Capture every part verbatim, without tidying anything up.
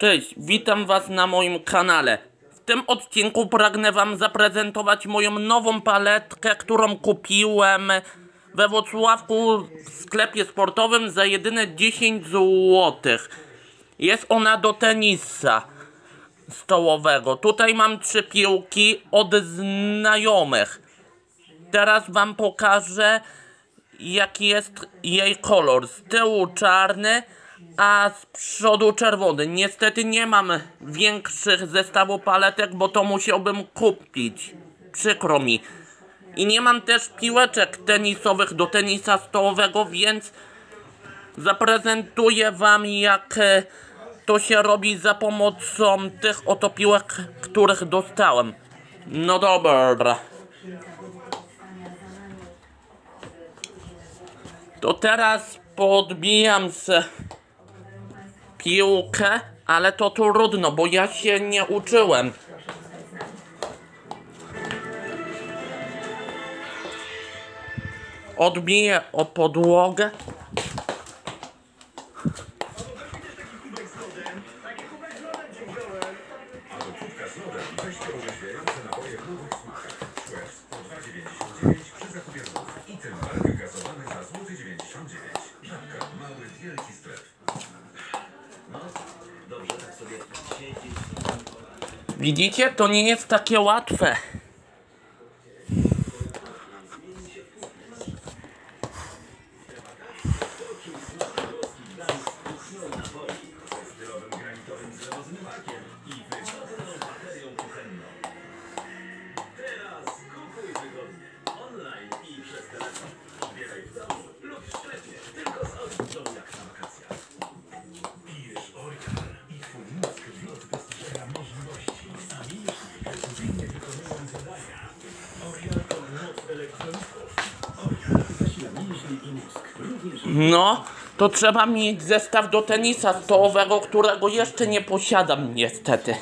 Cześć, witam was na moim kanale. W tym odcinku pragnę wam zaprezentować moją nową paletkę, którą kupiłem we Włocławku w sklepie sportowym za jedyne dziesięć złotych. Jest ona do tenisa stołowego. Tutaj mam trzy piłki od znajomych. Teraz wam pokażę, jaki jest jej kolor. Z tyłu czarny, a z przodu czerwony. Niestety nie mam większych zestawu paletek, bo to musiałbym kupić. Przykro mi. I nie mam też piłeczek tenisowych do tenisa stołowego, więc zaprezentuję wam, jak to się robi za pomocą tych oto piłek, których dostałem. No dobra. To teraz podbijam se piłkę, ale to trudno, bo ja się nie uczyłem. Odbiję o podłogę. Widzicie? To nie jest takie łatwe. No, to trzeba mieć zestaw do tenisa stołowego, którego jeszcze nie posiadam niestety.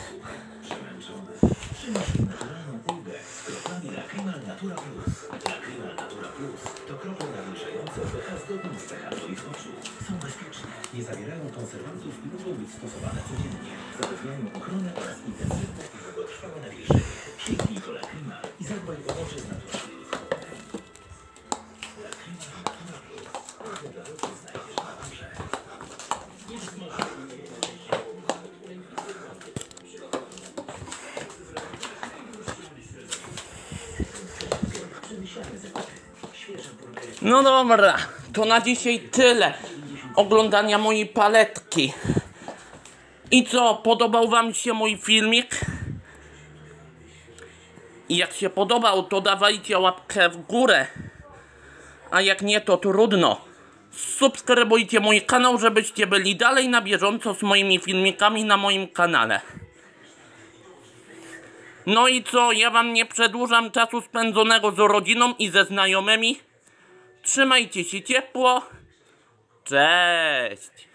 Nie zawierają konserwantów i mogą być stosowane codziennie. Zapewniają ochronę oraz intensywne i długotrwałe nawilżenie. Sięgnij po Lacrima i zadbaj o oczy z Natura Plus. Lacrima Natura Plus. Oczy dla oczu znajdziesz na górze. No dobra, to na dzisiaj tyle oglądania mojej paletki. I co, podobał wam się mój filmik? I jak się podobał, to dawajcie łapkę w górę. A jak nie, to trudno. Subskrybujcie mój kanał, żebyście byli dalej na bieżąco z moimi filmikami na moim kanale. No i co, ja wam nie przedłużam czasu spędzonego z rodziną i ze znajomymi. Trzymajcie się ciepło. Cześć!